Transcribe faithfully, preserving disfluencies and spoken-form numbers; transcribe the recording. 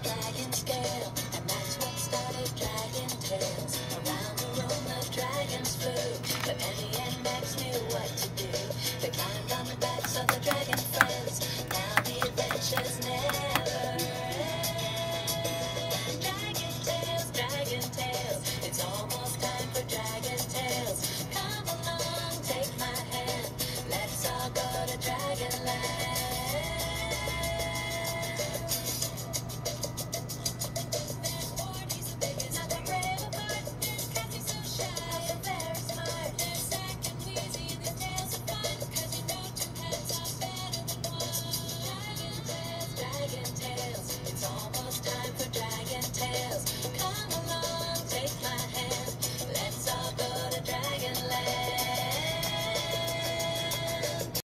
dragon scale, and that's what started Dragon Tales. Around the room the dragons flew, but Emmy and Max knew what to do. They climbed on the backs of the dragon friends. Now the adventures never end. Dragon Tales, Dragon Tales, it's almost time for Dragon Tales. Come along, take my hand, let's all go to Dragonland.